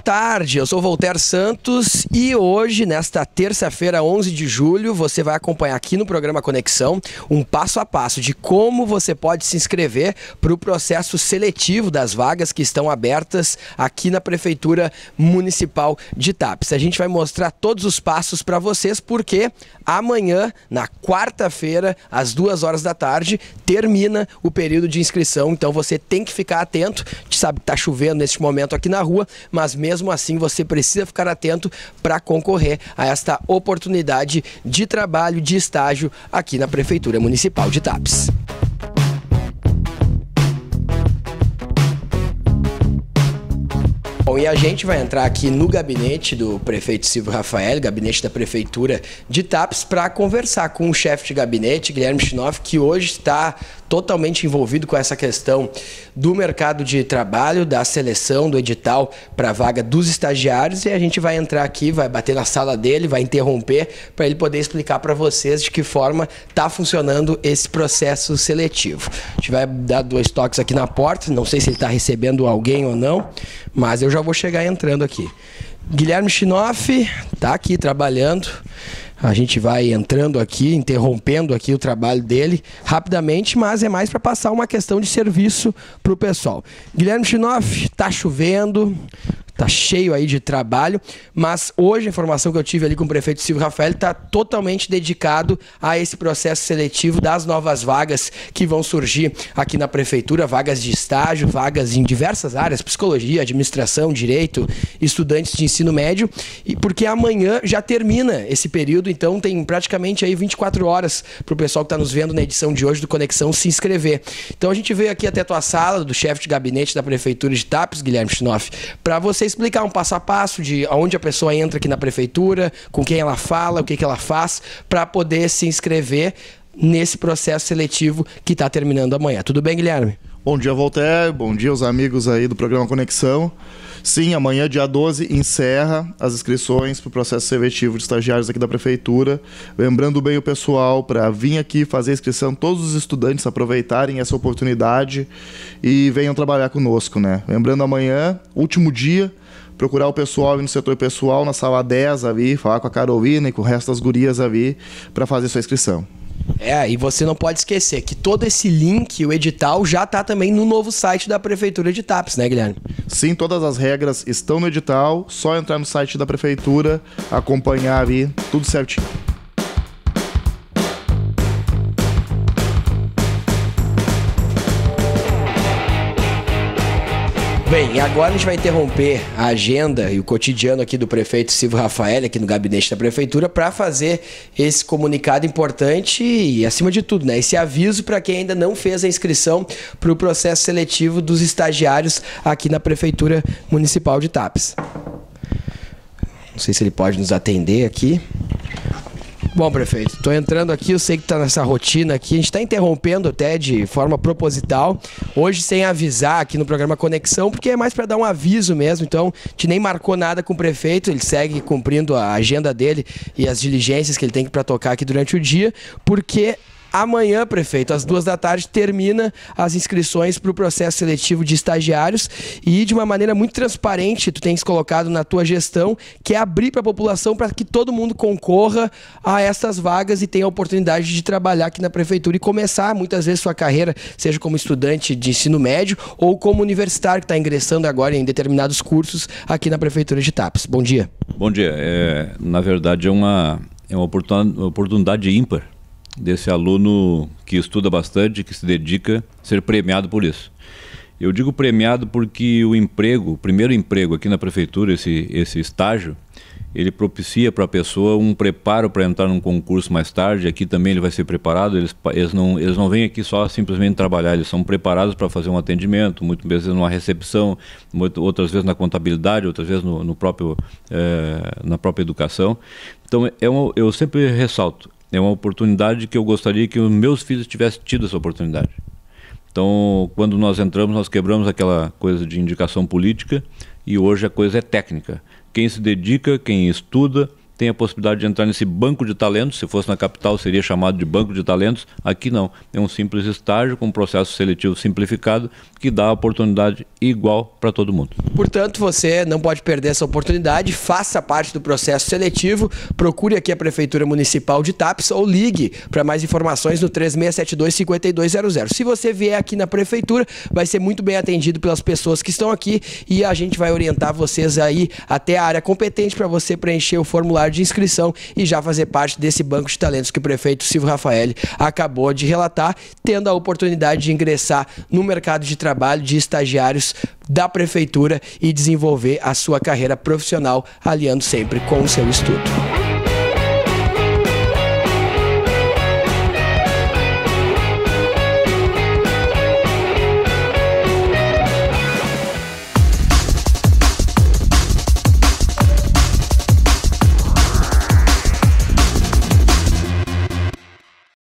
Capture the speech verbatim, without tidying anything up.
tarde, eu sou Voltaire Santos e hoje, nesta terça-feira, onze de julho, você vai acompanhar aqui no programa Conexão um passo a passo de como você pode se inscrever para o processo seletivo das vagas que estão abertas aqui na Prefeitura Municipal de Tapes. A gente vai mostrar todos os passos para vocês porque amanhã, na quarta-feira, às duas horas da tarde, termina o período de inscrição, então você tem que ficar atento. A gente sabe que está chovendo neste momento aqui na rua, mas mesmo assim você precisa ficar atento para concorrer a esta oportunidade de trabalho, de estágio aqui na Prefeitura Municipal de Tapes. Bom, e a gente vai entrar aqui no gabinete do prefeito Silvio Rafael, gabinete da Prefeitura de Tapes, para conversar com o chefe de gabinete, Guilherme Schnoff, que hoje está totalmente envolvido com essa questão do mercado de trabalho, da seleção, do edital para a vaga dos estagiários, e a gente vai entrar aqui, vai bater na sala dele, vai interromper para ele poder explicar para vocês de que forma está funcionando esse processo seletivo. A gente vai dar dois toques aqui na porta, não sei se ele está recebendo alguém ou não, mas eu já vou chegar entrando aqui. Guilherme Schnoff está aqui trabalhando. A gente vai entrando aqui, interrompendo aqui o trabalho dele rapidamente, mas é mais para passar uma questão de serviço para o pessoal. Guilherme Schnoff, está chovendo, tá cheio aí de trabalho, mas hoje a informação que eu tive ali com o prefeito Silvio Rafael está totalmente dedicado a esse processo seletivo das novas vagas que vão surgir aqui na Prefeitura, vagas de estágio, vagas em diversas áreas, psicologia, administração, direito, estudantes de ensino médio, e porque amanhã já termina esse período, então tem praticamente aí vinte e quatro horas para o pessoal que está nos vendo na edição de hoje do Conexão se inscrever. Então a gente veio aqui até a tua sala, do chefe de gabinete da Prefeitura de Tapes, Guilherme Schnoff, para você explicar um passo a passo de onde a pessoa entra aqui na Prefeitura, com quem ela fala, o que, que ela faz, para poder se inscrever nesse processo seletivo que está terminando amanhã. Tudo bem, Guilherme? Bom dia, Voltaire. Bom dia aos amigos aí do programa Conexão. Sim, amanhã, dia doze, encerra as inscrições para o processo seletivo de estagiários aqui da Prefeitura. Lembrando bem o pessoal para vir aqui fazer a inscrição, todos os estudantes aproveitarem essa oportunidade e venham trabalhar conosco, né? Lembrando, amanhã, último dia, procurar o pessoal no setor pessoal, na sala dez ali, falar com a Carolina e com o resto das gurias ali para fazer sua inscrição. É, e você não pode esquecer que todo esse link, o edital, já está também no novo site da Prefeitura de Tapes, né, Guilherme? Sim, todas as regras estão no edital, só entrar no site da Prefeitura, acompanhar ali, tudo certinho. Bem, e agora a gente vai interromper a agenda e o cotidiano aqui do prefeito Silvio Rafael, aqui no gabinete da Prefeitura, para fazer esse comunicado importante e, acima de tudo, né, esse aviso para quem ainda não fez a inscrição para o processo seletivo dos estagiários aqui na Prefeitura Municipal de Tapes. Não sei se ele pode nos atender aqui. Bom, prefeito, estou entrando aqui, eu sei que está nessa rotina aqui, a gente está interrompendo até de forma proposital, hoje sem avisar aqui no programa Conexão, porque é mais para dar um aviso mesmo, então a gente nem marcou nada com o prefeito, ele segue cumprindo a agenda dele e as diligências que ele tem para tocar aqui durante o dia, porque amanhã, prefeito, às duas da tarde, termina as inscrições para o processo seletivo de estagiários e de uma maneira muito transparente, tu tens colocado na tua gestão, que é abrir para a população para que todo mundo concorra a essas vagas e tenha a oportunidade de trabalhar aqui na Prefeitura e começar, muitas vezes, sua carreira, seja como estudante de ensino médio ou como universitário que está ingressando agora em determinados cursos aqui na Prefeitura de Tapes. Bom dia. Bom dia. É, na verdade, é uma, é uma oportunidade ímpar desse aluno que estuda bastante, que se dedica a ser premiado por isso. Eu digo premiado porque o emprego, o primeiro emprego aqui na Prefeitura, esse, esse estágio, ele propicia para a pessoa um preparo para entrar num concurso mais tarde. Aqui também ele vai ser preparado, eles, eles, não, eles não vêm aqui só simplesmente trabalhar, eles são preparados para fazer um atendimento, muitas vezes numa recepção, muito, outras vezes na contabilidade, outras vezes no, no próprio, é, na própria educação. Então é uma, eu sempre ressalto, é uma oportunidade que eu gostaria que os meus filhos tivessem tido essa oportunidade. Então, quando nós entramos, nós quebramos aquela coisa de indicação política e hoje a coisa é técnica. Quem se dedica, quem estuda, tem a possibilidade de entrar nesse banco de talentos. Se fosse na capital seria chamado de banco de talentos, aqui não, é um simples estágio com um processo seletivo simplificado que dá a oportunidade igual para todo mundo. Portanto, você não pode perder essa oportunidade, faça parte do processo seletivo, procure aqui a Prefeitura Municipal de Tapes ou ligue para mais informações no três seis sete dois, cinco dois zero zero. Se você vier aqui na Prefeitura, vai ser muito bem atendido pelas pessoas que estão aqui e a gente vai orientar vocês aí até a área competente para você preencher o formulário de inscrição e já fazer parte desse banco de talentos que o prefeito Silvio Rafael acabou de relatar, tendo a oportunidade de ingressar no mercado de trabalho de estagiários da Prefeitura e desenvolver a sua carreira profissional, aliando sempre com o seu estudo.